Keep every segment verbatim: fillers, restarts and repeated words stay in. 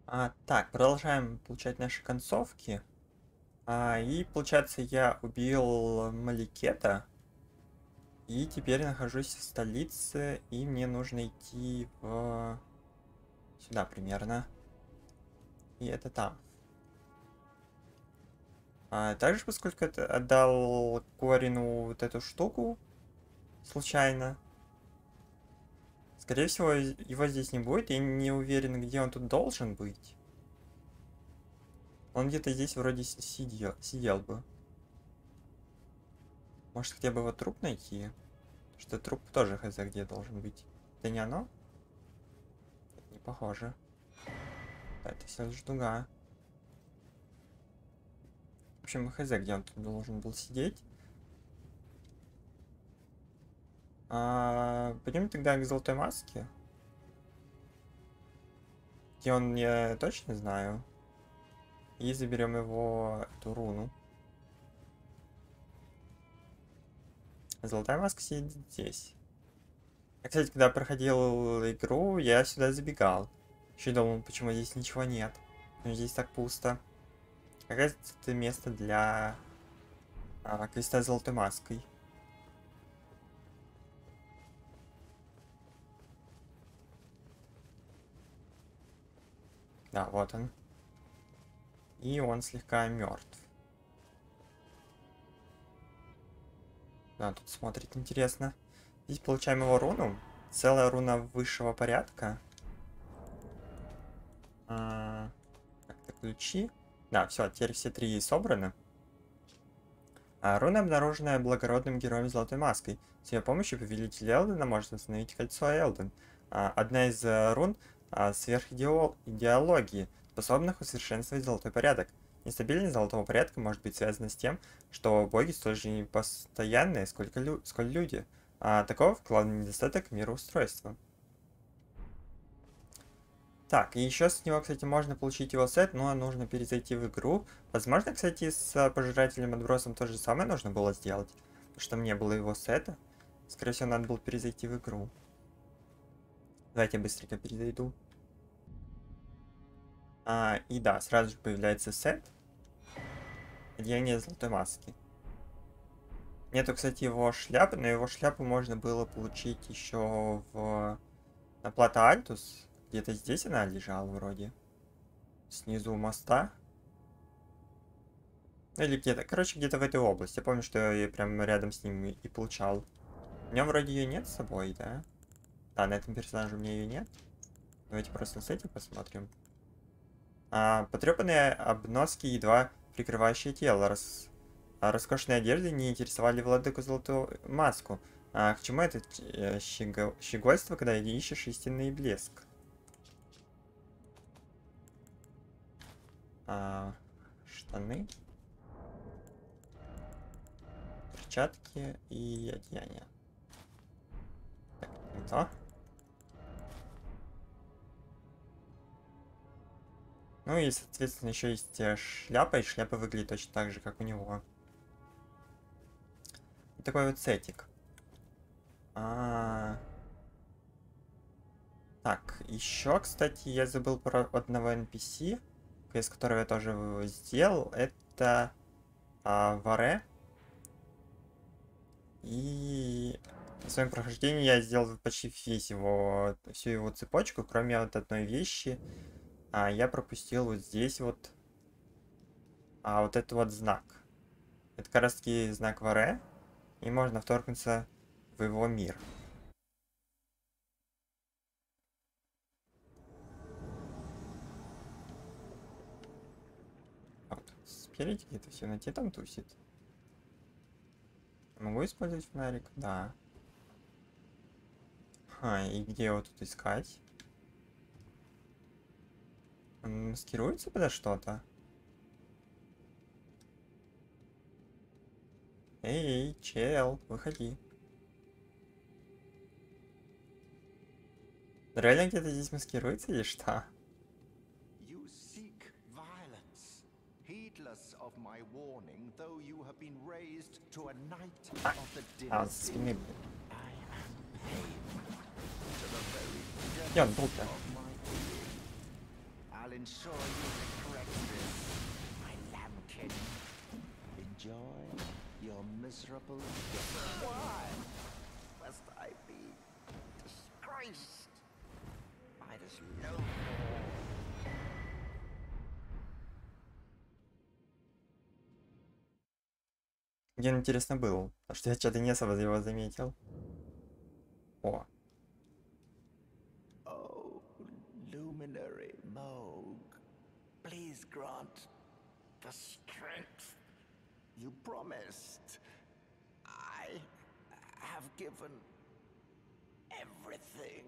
А, так, продолжаем получать наши концовки. А, и получается, я убил Маликета. И теперь нахожусь в столице, и мне нужно идти в... сюда примерно. И это там. А, также, поскольку это отдал Корину вот эту штуку случайно, скорее всего, его здесь не будет. Я не уверен, где он тут должен быть. Он где-то здесь вроде сидел, сидел бы. Может, хотя бы его труп найти? Что труп тоже хз где должен быть. Это не оно? Не похоже. Да, это все ждуга. В общем, хз где он тут должен был сидеть. А, пойдем тогда к золотой маске. Где он, я точно знаю. И заберем его, эту руну. Золотая маска сидит здесь. Я, кстати, когда проходил игру, я сюда забегал. Еще думал, почему здесь ничего нет. Но здесь так пусто. Какое это место для а, креста с золотой маской. Да, вот он. И он слегка мертв. Да, тут смотрит интересно. Здесь получаем его руну. Целая руна высшего порядка. А, как-то ключи. Да, все, теперь все три собраны. А, руна, обнаруженная благородным героем Золотой Маской. С ее помощью повелитель Элдена может восстановить кольцо Элден. А, одна из а, рун а, сверхидеологии, способных усовершенствовать золотой порядок. Нестабильность золотого порядка может быть связана с тем, что боги столь же непостоянные, сколько лю сколь люди. А таков главный недостаток мироустройства. Так, и еще с него, кстати, можно получить его сет, но нужно перезайти в игру. Возможно, кстати, с пожирателем отбросом то же самое нужно было сделать, потому что мне было его сета. Скорее всего, надо было перезайти в игру. Давайте я быстренько перезайду. А, и да, сразу же появляется сет. Одеяние золотой маски. Нету, кстати, его шляпы, но его шляпу можно было получить еще в... на Плата Альтус. Где-то здесь она лежала вроде. Снизу у моста. Или где-то, короче, где-то в этой области. Я помню, что я прям рядом с ним и, и получал. У меня вроде ее нет с собой, да? Да, на этом персонаже у меня ее нет. Давайте просто с этим посмотрим. А, потрепанные обноски, едва прикрывающие тело. Рас... А роскошные одежды не интересовали владыку Золотую Маску. А к чему это э, щего... щегольство, когда ищешь истинный блеск? А, штаны. Перчатки и одеяния. Так, не то. Ну и, соответственно, еще есть шляпа, и шляпа выглядит точно так же, как у него. Вот такой вот сетик. А -а -а. Так, еще, кстати, я забыл про одного эн пи си, из которого я тоже его сделал. Это а, Варе. И в своем прохождении я сделал почти весь его, всю его цепочку, кроме вот одной вещи. А я пропустил вот здесь вот а вот этот вот знак. Это как раз таки знак Варе. И можно вторгнуться в его мир. Вот. Спереди где-то все на те там тусит. Могу использовать фонарик? Да. А, и где его тут искать? Он маскируется подо что-то? Эй, чел, выходи. Реально где-то здесь маскируется или что? А, а он со спины, блин. Где он был-то? ensure you correct this, my lambkin. Enjoy your miserable death. Why must I be disgraced by this low law? Где он, интересно, был? Потому что я что-то не особо его заметил. О. Oh, luminary Moog, please grant the strength you promised. I have given everything.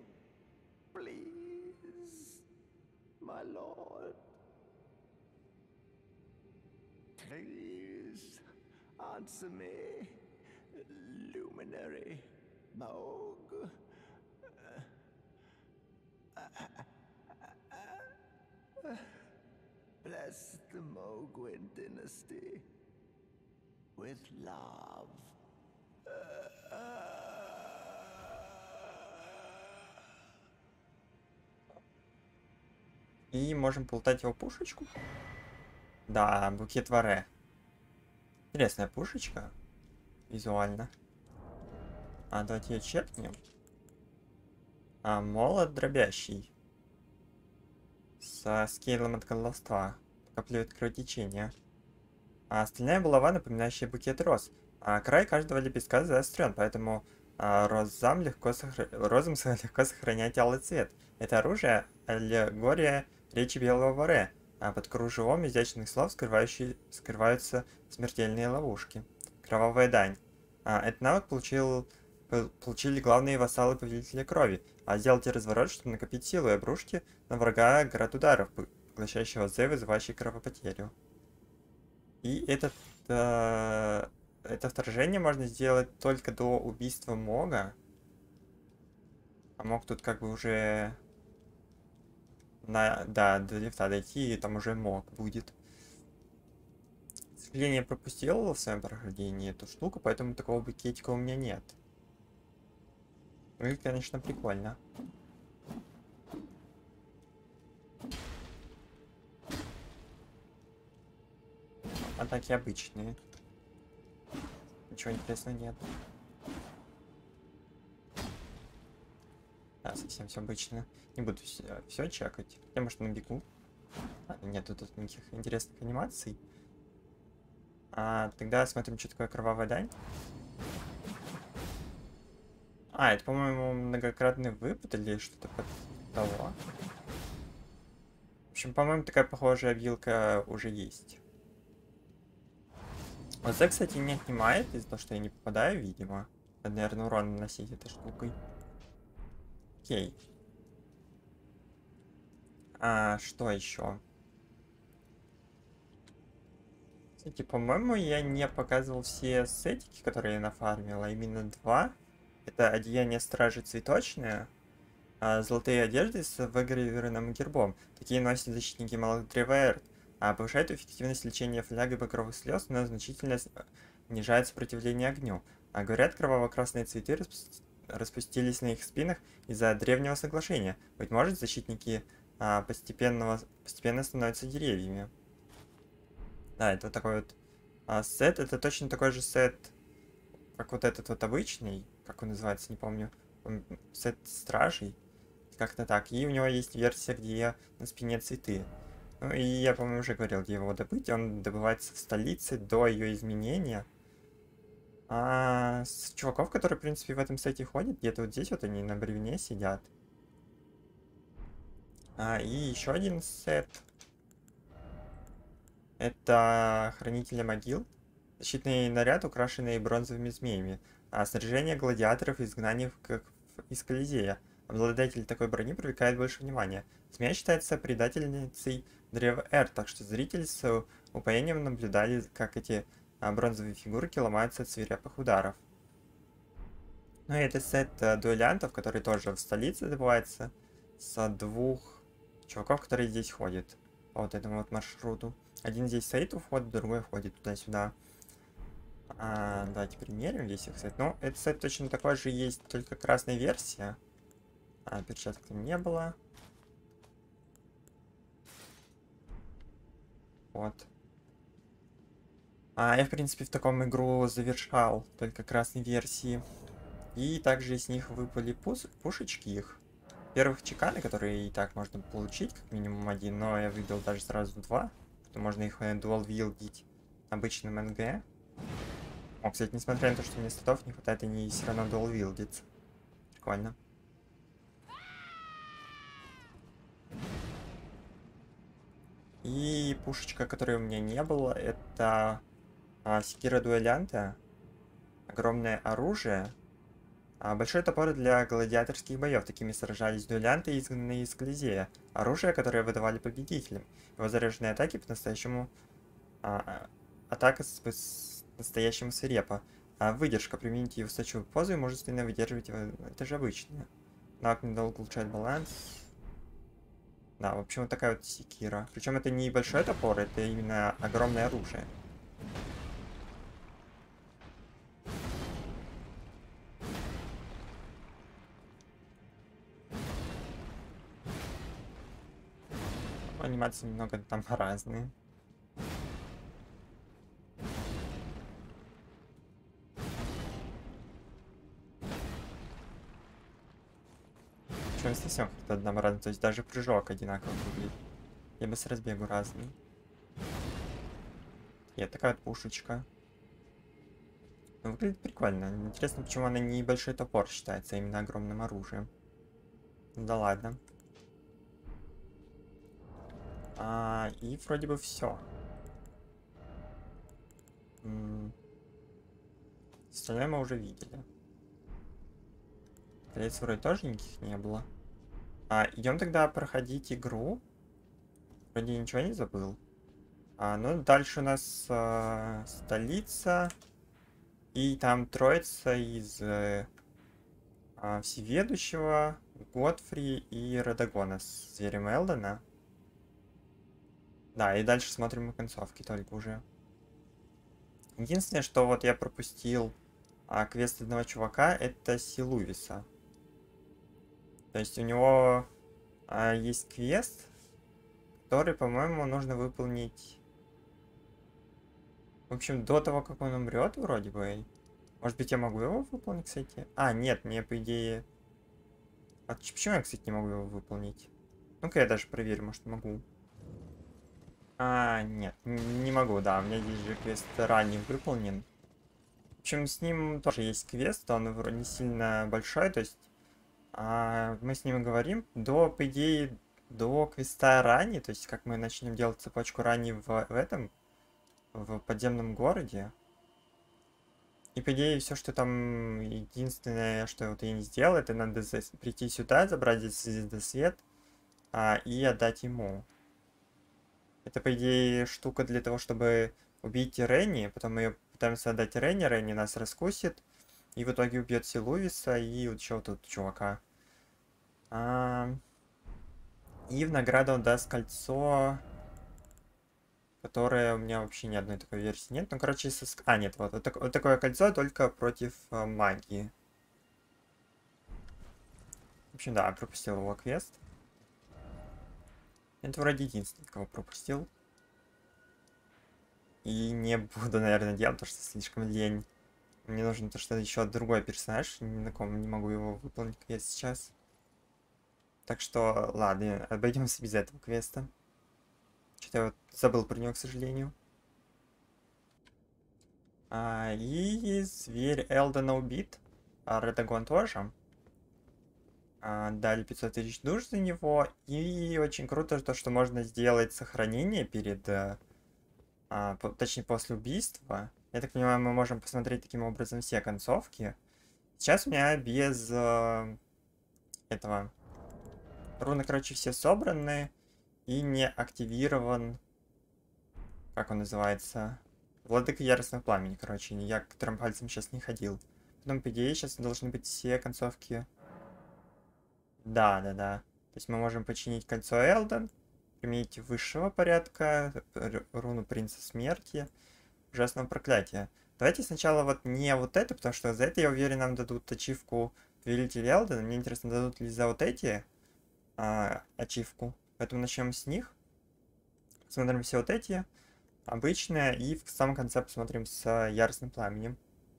Please, my lord. Please answer me, luminary Moog. Bless the Mogwin dynasty with love. И можем полутать его пушечку. Да, букет варе. Интересная пушечка. Визуально. А, давайте ее чекнем. А, молот дробящий. Со скейлом от колдовства. Накапливает кровотечение. А остальная булава, напоминающая букет роз. А край каждого лепестка заострен, поэтому а, розам легко сохра... розам легко сохранять алый цвет. Это оружие аллегория речи белого варе. А под кружевом изящных слов скрывающие... скрываются смертельные ловушки. Кровавая дань. А, этот навык получил... получили главные вассалы повелителя крови. А сделайте разворот, чтобы накопить силу и обрушьте на врага град ударов, поглощающего З, вызывающий кровопотерю. И этот, э, это вторжение можно сделать только до убийства Мога. А Мог тут как бы уже... На, да, до лифта дойти, и там уже Мог будет. К сожалению, я пропустил в своем прохождении эту штуку, поэтому такого букетика у меня нет. Выглядит, конечно, прикольно. Атаки обычные. Ничего интересного нет. Да, совсем все обычно. Не буду все, все чекать. Я, может, набегу. А, нет, тут никаких интересных анимаций. А, тогда смотрим, что такое кровавая дань. А, это, по-моему, многократный выпад или что-то под того. В общем, по-моему, такая похожая вилка уже есть. Вот это, кстати, не отнимает из-за того, что я не попадаю, видимо. Надо, наверное, урон наносить этой штукой. Окей. А, что еще? Кстати, по-моему, я не показывал все сетики, которые я нафармил, а именно два. Это одеяние стражи цветочное, а золотые одежды с выгравированным гербом. Такие носят защитники малых древоэрт. А повышает эффективность лечения флягой багровых слез, но значительно снижает сопротивление огню. А говорят, кроваво-красные цветы распу... распустились на их спинах из-за древнего соглашения. Быть может, защитники а, постепенно... постепенно становятся деревьями. Да, это вот такой вот а, сет. Это точно такой же сет, как вот этот вот обычный. Как он называется, не помню. Сет стражей. Как-то так. И у него есть версия, где на спине цветы. Ну и я, по-моему, уже говорил, где его добыть. Он добывается в столице до ее изменения. А с чуваков, которые, в принципе, в этом сете ходят, где-то вот здесь вот они на бревне сидят. А, и еще один сет. Это Хранители могил. Защитный наряд, украшенный бронзовыми змеями. А снаряжение гладиаторов и изгнаний как из Колизея. Обладатель такой брони привлекает больше внимания. Змея считается предательницей Древа Эр, так что зрители с упоением наблюдали, как эти а, бронзовые фигурки ломаются от свирепых ударов. Ну и это сет а, дуэлянтов, который тоже в столице добывается, с двух чуваков, которые здесь ходят по вот этому вот маршруту. Один здесь стоит у входа, другой ходит туда-сюда. А, давайте примерим весь их сет. Ну, этот сет точно такой же есть, только красная версия. А, перчаток там не было. Вот. А я, в принципе, в таком игру завершал, только красной версии. И также из них выпали пус пушечки их. Первых чеканы, которые и так можно получить, как минимум один, но я выбил даже сразу два, что можно их дуал вилдить обычным эн гэ. О, кстати, несмотря на то, что мне статов не хватает, они все равно дуал вилдятся. Прикольно. И пушечка, которой у меня не было, это а, Секира Дуэлянта. Огромное оружие. А, большой топор для гладиаторских боев. Такими сражались дуэлянты, изгнанные из Колизея. Оружие, которое выдавали победителям. Его заряженные атаки по-настоящему... А, атака с, с настоящим свирепо. А выдержка. Примените устойчивую позу и мужественно выдерживать его. Это же обычное. Навык недолго улучшает баланс. Да, в общем, вот такая вот секира. Причем это не большой топор, это именно огромное оружие. Анимации немного там разные. Причем совсем как-то однообразно, то есть даже прыжок одинаково выглядит. Либо с разбегу разный. И такая вот пушечка. Ну, выглядит прикольно. Интересно, почему она не большой топор считается, а именно огромным оружием. Да ладно. А, и вроде бы все. Остальное мы уже видели. Колец вроде тоже никаких не было. А, идем тогда проходить игру. Вроде ничего не забыл. А, ну, дальше у нас а, столица. И там троица из э, а, Всеведущего, Годфри и Радагона с зверем Элдена. Да, и дальше смотрим на концовки только уже. Единственное, что вот я пропустил а, квест одного чувака, это Силувиса. То есть у него а, есть квест, который, по-моему, нужно выполнить... В общем, до того, как он умрет, вроде бы. Может быть, я могу его выполнить, кстати? А, нет, мне, по идее... А почему я, кстати, не могу его выполнить? Ну-ка, я даже проверю, может, могу. А, нет, не могу, да, у меня здесь же квест ранее выполнен. В общем, с ним тоже есть квест, он вроде не сильно большой, то есть а, мы с ним говорим до, по идее, до квеста ранее, то есть как мы начнем делать цепочку ранее в, в этом, в подземном городе. И по идее все, что там, единственное, что вот я не сделал, это надо прийти сюда, забрать здесь звездосвет а, и отдать ему. Это, по идее, штука для того, чтобы убить Ренни. Потом мы ее пытаемся отдать Ренни. Ренни нас раскусит. И в итоге убьет Силувиса и вот еще тут чувака. А... И в награду он даст кольцо, которое у меня вообще ни одной такой версии нет. Ну, короче, со... а, нет, вот, вот, так... вот такое кольцо, только против а, магии. В общем, да, пропустил его квест. Это вроде единственный, кого пропустил. И не буду, наверное, делать, потому что слишком лень. Мне нужно то, что еще другой персонаж. Ни на ком не могу его выполнить квест сейчас. Так что, ладно, обойдемся без этого квеста. Что-то я вот забыл про него, к сожалению. А, и зверь Элдена убит. А Редагон тоже. А, дали пятьсот тысяч душ за него. И очень круто то, что можно сделать сохранение перед... А, по, точнее, после убийства. Я так понимаю, мы можем посмотреть таким образом все концовки. Сейчас у меня без э, этого... Руны, короче, все собраны. И не активирован... Как он называется? Владыка Яростного Пламени, короче. Я к трем пальцам сейчас не ходил. Потом, по идее, сейчас должны быть все концовки. Да, да, да. То есть мы можем починить кольцо Элден. Применить высшего порядка. Руну Принца Смерти. Ужасного проклятия. Давайте сначала вот не вот это, потому что за это, я уверен, нам дадут ачивку Повелитель Элдена. Мне интересно, дадут ли за вот эти а, ачивку. Поэтому начнем с них. Смотрим все вот эти обычные, и в самом конце посмотрим с яростным пламенем.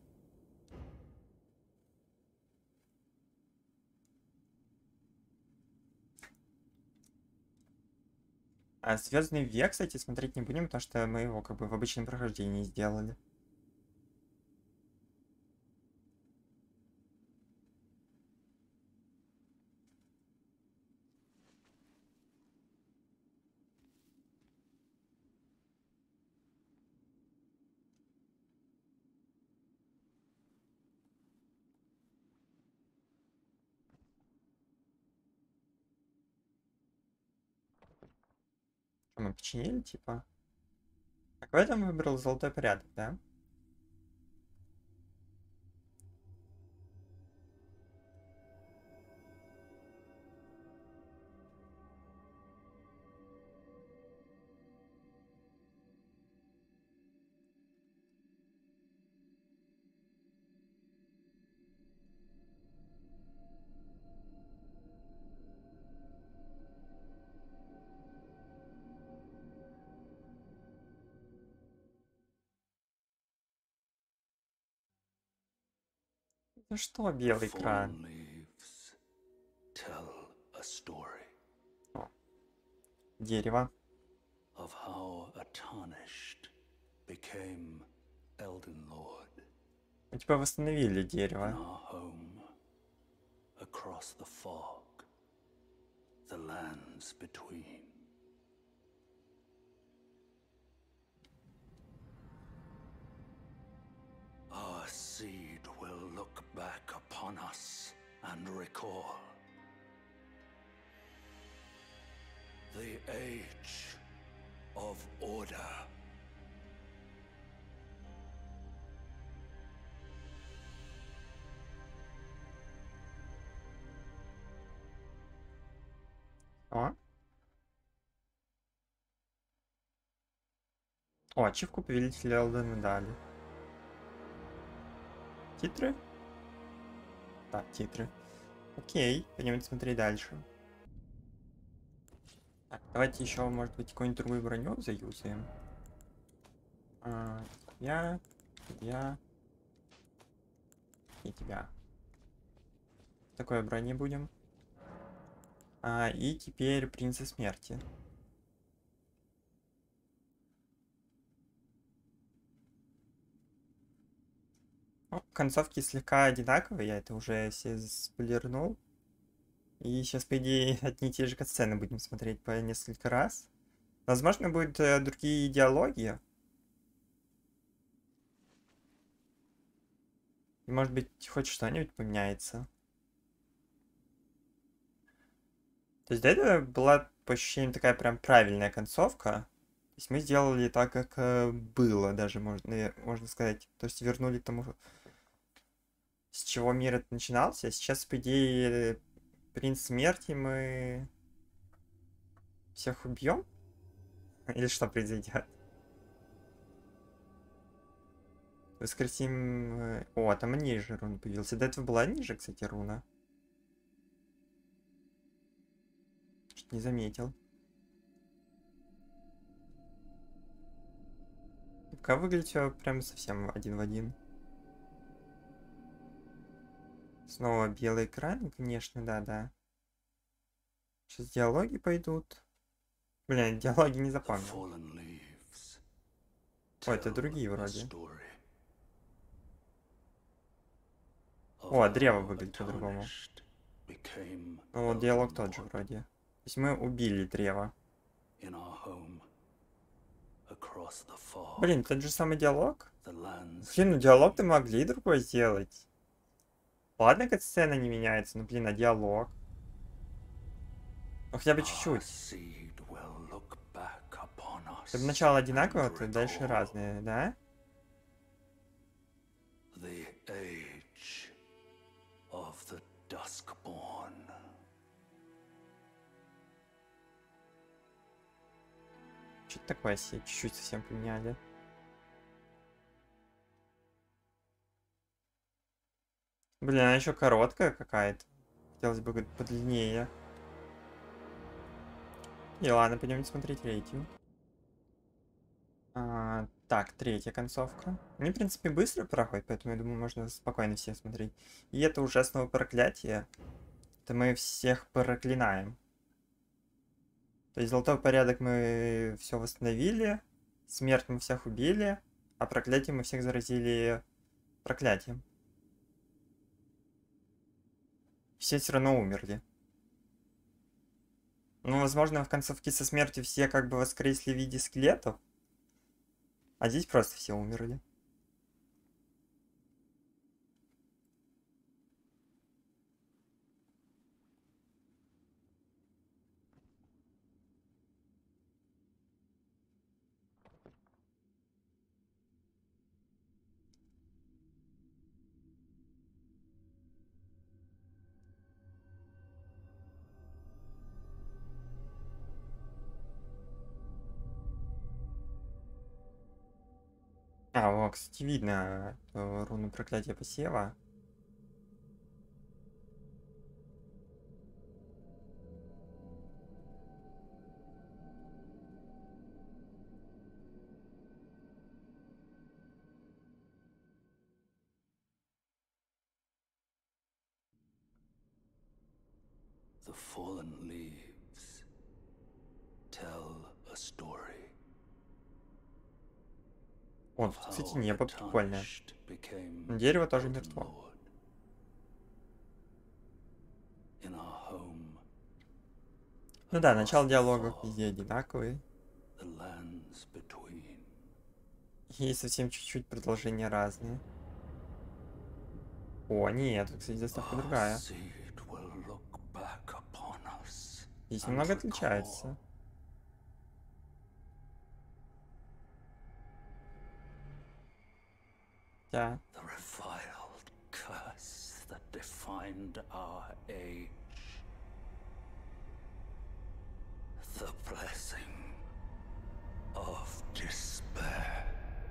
А Звездный век, кстати, смотреть не будем, потому что мы его как бы в обычном прохождении сделали. Что мы починили, типа? Так, в этом выбрал золотой порядок, да? Ну что, белый экран? Fallen leaves tell a story О, дерево. of how a tarnished became Elden Lord Мы типа восстановили in дерево. our home across the fog, the lands between. Our seed will look back upon us and recall the age of order. О. О, ачивку повелителя Элдена дали. Титры? Да, титры. Окей, пойдем смотреть дальше. Так, давайте еще, может быть, какую-нибудь другую броню заюзаем. А, я, я и тебя. Такой брони будем. А, и теперь Принца Смерти. Ну, концовки слегка одинаковые, я это уже все сплернул. И сейчас, по идее, одни и те же катсцены будем смотреть по несколько раз. Возможно, будут э, другие диалоги. И, может быть, хоть что-нибудь поменяется. То есть до этого была, по ощущениям, такая прям правильная концовка. То есть мы сделали так, как э, было, даже можно, можно сказать. То есть вернули к тому, с чего мир это начинался. А сейчас, по идее, Принц Смерти мы всех убьем? Или что произойдет? Воскресим... э, О, там ниже руна появился. До этого была ниже, кстати, руна. Что-то не заметил. Пока выглядит все прям совсем один в один. Снова белый экран, конечно, да-да. Сейчас диалоги пойдут. Блин, диалоги не The запомнил. fallen leaves О, это tell другие a вроде. story of О, древо how a выглядит по-другому. tarnished became Ну, вот Elden диалог тот же Lord вроде. То есть мы убили древо. in our home across the fog, Блин, тот же самый диалог? the lands Блин, ну диалог-то могли другой сделать. Ладно, катсцена не меняется, но, блин, а диалог? Ну, хотя бы Our чуть-чуть. seed will look back upon us Чтобы начало and одинаковое, то дальше recall разные, да? the age of the Duskborn. Что-то такое себе чуть-чуть совсем поменяли. Блин, она еще короткая какая-то. Хотелось бы говорит, подлиннее. И ладно, пойдемте смотреть рейтинг. Так, третья концовка. Они, в принципе, быстро проходят, поэтому, я думаю, можно спокойно все смотреть. И это ужасного проклятия. Это мы всех проклинаем. То есть золотой порядок мы все восстановили, смерть мы всех убили, а проклятие мы всех заразили проклятием. Все все равно умерли. Ну, возможно, в концовке со смертью все как бы воскресли в виде скелетов, а здесь просто все умерли. А, о, кстати, видно э, руну проклятия посева. The fallen leaves tell a story. О, Of тут, кстати, how the небо прикольное. tarnished became Дерево тоже Elden мертво. Lord. In our home, Ну да, across начало the диалогов fog, везде одинаковые. the lands between. И совсем чуть-чуть продолжения разные. О, нет, тут, кстати, заставка Our другая. seed will look back upon us Здесь and немного recall отличается. Да. the reviled curse that defined our age. The blessing of despair.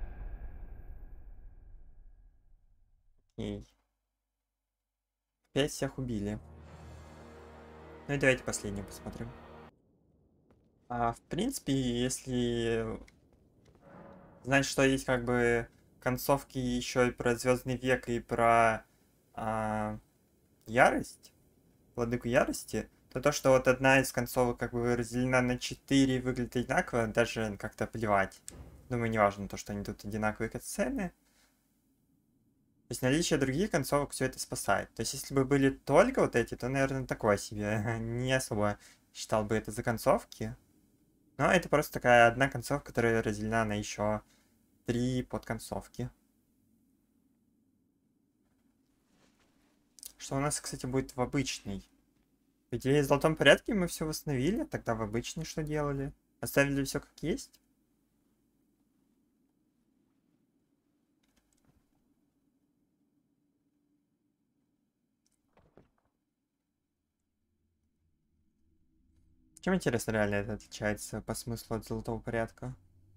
Окей. Опять всех убили. Ну и давайте последнее посмотрим. А, в принципе, если знать, что есть как бы концовки еще и про Звездный век, и про а, ярость, Владыку ярости, то то, что вот одна из концовок как бы разделена на четыре и выглядит одинаково, даже как-то плевать. Думаю, не важно то, что они тут одинаковые катсцены. То есть наличие других концовок все это спасает. То есть если бы были только вот эти, то, наверное, такое себе. Не особо считал бы это за концовки. Но это просто такая одна концовка, которая разделена на еще три подконцовки. Что у нас, кстати, будет в обычной? В идее, в золотом порядке мы все восстановили, тогда в обычной что делали? Оставили все как есть? Чем, интересно, реально это отличается по смыслу от золотого порядка?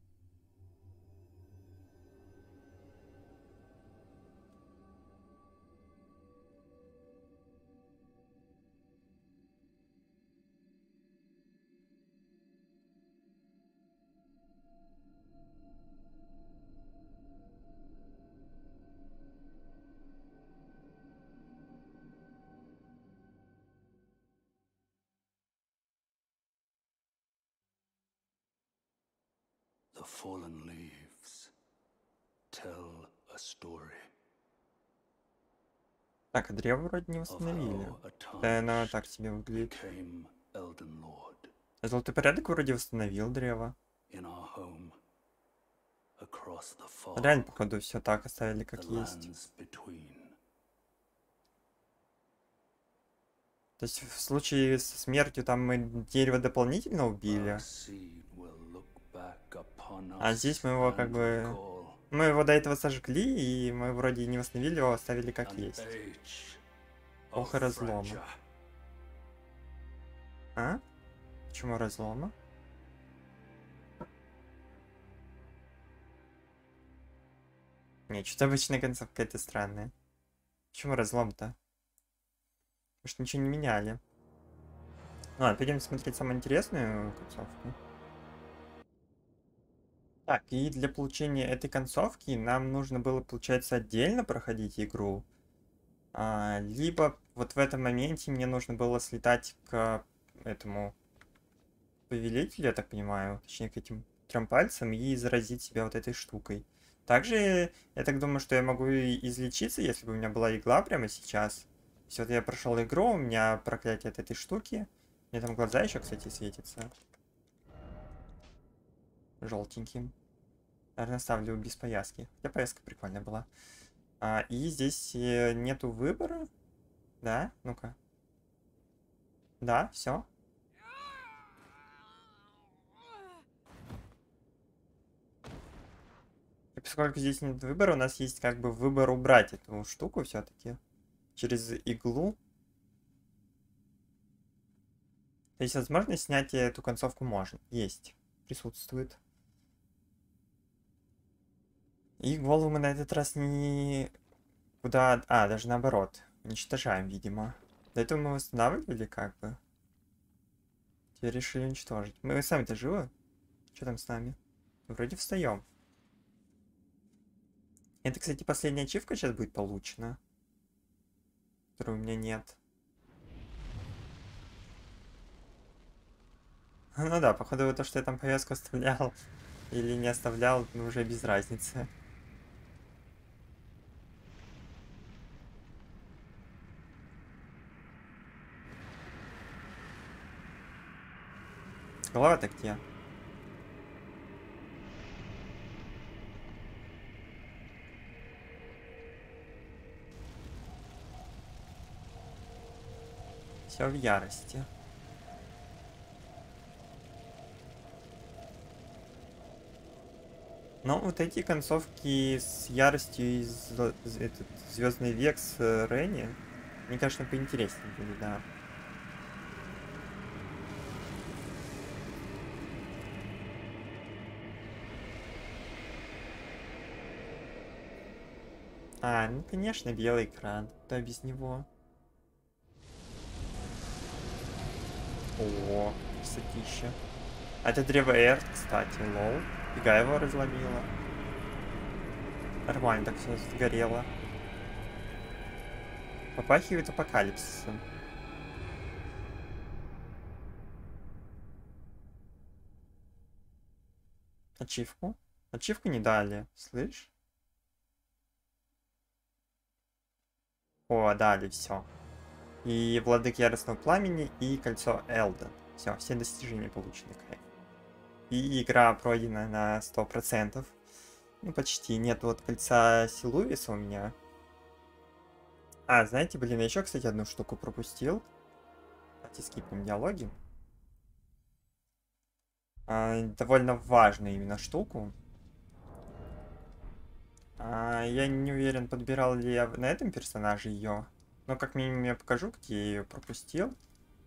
The fallen leaves tell a story Так, а древо вроде не of восстановили. how a Да, оно так tarnished себе выглядит. became Elden Lord. А золотой порядок вроде восстановил древо. In our home, across the Реально, fog, походу, все так оставили, как the есть. lands between. То есть в случае со смертью там мы дерево дополнительно Our убили. seed will look back upon А us здесь мы его как and бы... recall Мы его до этого сожгли, и мы вроде не восстановили его, оставили как an есть. age Эпоха of разлома. fracture. А? Почему разлома? Не, что-то обычная концовка какая-то странная. Почему разлом-то? Может, ничего не меняли. Ну ладно, пойдем смотреть самую интересную концовку. Так, и для получения этой концовки нам нужно было, получается, отдельно проходить игру. А, либо вот в этом моменте мне нужно было слетать к этому повелителю, я так понимаю, точнее к этим трем пальцам и заразить себя вот этой штукой. Также, я так думаю, что я могу и излечиться, если бы у меня была игла прямо сейчас. Все, вот я прошел игру, у меня проклятие от этой штуки. Мне там глаза еще, кстати, светятся. Желтеньким. Наверное, ставлю без повязки. Хотя повязка прикольная была. А, и здесь э, нету выбора. Да? Ну-ка. Да, все. И поскольку здесь нет выбора, у нас есть как бы выбор убрать эту штуку все-таки через иглу. То есть возможность снятия эту концовку можно. Есть. Присутствует. И голову мы на этот раз не... Куда... А, даже наоборот. Уничтожаем, видимо. До этого мы восстанавливали как бы. Теперь решили уничтожить. Мы сами-то живы? Что там с нами? Вроде встаем. Это, кстати, последняя ачивка сейчас будет получена. Которой у меня нет. Ну да, походу то, что я там повязку оставлял или не оставлял, ну, уже без разницы. Голова-то где? Все в ярости. Но вот эти концовки с яростью из этот Звездный век с э, Ренни, мне кажется, поинтереснее были, да. А, ну конечно, белый экран. Да без него. О, красотища. А это древо Эрт, кстати, лол. Фига его разломила. Нормально так все сгорело. Попахивает апокалипсисом. Ачивку? Ачивку не дали, слышь? О, дали, все. И Владык Яростного Пламени, и Кольцо Элден. Все, все достижения получены. И игра пройдена на сто процентов. Ну, почти. Нет вот Кольца Силувиса у меня. А, знаете, блин, я еще, кстати, одну штуку пропустил. Давайте скипнем диалоги. А, довольно важную именно штуку. А, я не уверен, подбирал ли я на этом персонаже ее. Но как минимум я покажу, где я ее пропустил.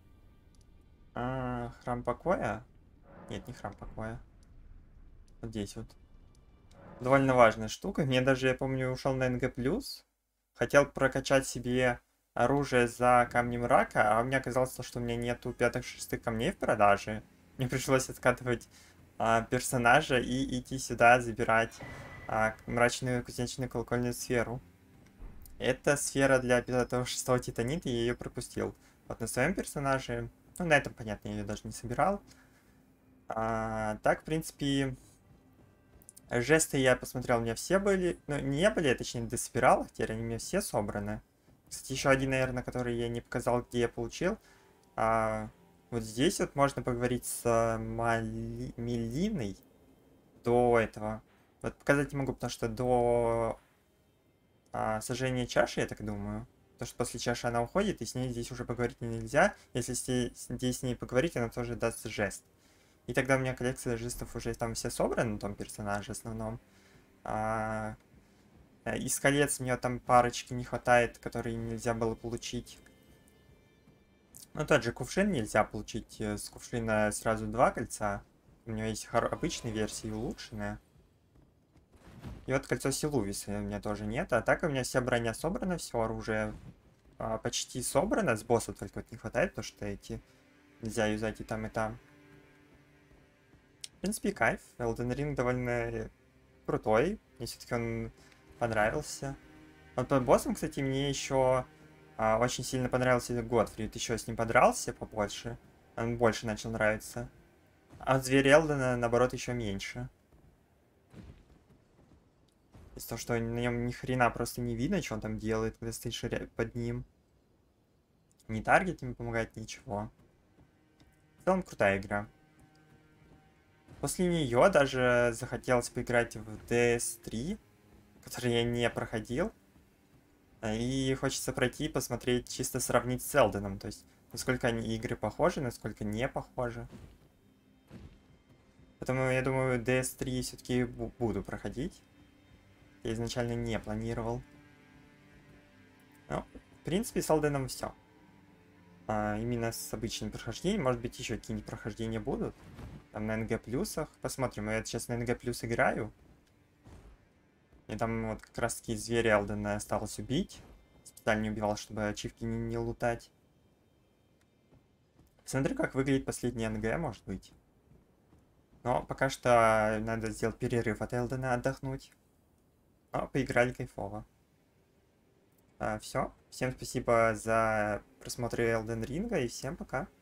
А, храм покоя? Нет, не храм покоя. Вот здесь вот. Довольно важная штука. Мне даже, я помню, ушел на эн гэ плюс. Хотел прокачать себе оружие за камнем рака, а у меня оказалось, что у меня нету пятых-шестых камней в продаже. Мне пришлось откатывать а, персонажа и идти сюда забирать а, мрачную кузнечную колокольную сферу. Это сфера для пятого-шестого титанита, я ее пропустил. Вот на своем персонаже, ну на этом, понятно, я ее даже не собирал. А, так, в принципе, жесты я посмотрел, у меня все были, ну не были, точнее, дособирал, теперь они у меня все собраны. Кстати, еще один, наверное, который я не показал, где я получил. А, вот здесь вот можно поговорить с Мали... Мелиной до этого. Вот показать не могу, потому что до а, сожжения чаши, я так думаю. Потому что после чаши она уходит, и с ней здесь уже поговорить нельзя. Если здесь с ней поговорить, она тоже даст жест. И тогда у меня коллекция жестов уже там все собраны на том персонаже основном. А, из колец мне там парочки не хватает, которые нельзя было получить. Ну, тот же кувшин нельзя получить. С кувшина сразу два кольца. У него есть обычная версия и улучшенная. И вот кольцо Силувиса у меня тоже нет. А так у меня вся броня собрана, все оружие а, почти собрано. С босса только вот не хватает, потому что эти нельзя юзать и там, и там. В принципе, кайф. Elden Ring довольно крутой. Мне все-таки он понравился. Вот по боссам, кстати, мне еще а, очень сильно понравился Годфри. Ты еще с ним подрался побольше. Он больше начал нравиться. А зверь Элдена, наоборот, еще меньше. Из-за того, что на нем ни хрена просто не видно, что он там делает, когда стоишь под ним. Ни таргет не помогает, ничего. В целом, крутая игра. После нее даже захотелось поиграть в ди эс три, который я не проходил. И хочется пройти и посмотреть, чисто сравнить с Элденом. То есть, насколько они игры похожи, насколько не похожи. Поэтому я думаю, ди эс три все-таки буду проходить. Я изначально не планировал. Ну, в принципе, с Элденом все. А, именно с обычным прохождением. Может быть, еще какие-нибудь прохождения будут. Там на эн джи плюсах. Посмотрим. Я сейчас на эн джи плюс играю. И там вот как раз таки зверя Элдена осталось убить. Специально не убивал, чтобы ачивки не, не лутать. Смотри, как выглядит последний эн джи, может быть. Но пока что надо сделать перерыв от Элдена, отдохнуть. Но поиграли кайфово. А, все. Всем спасибо за просмотр Elden Ring и всем пока.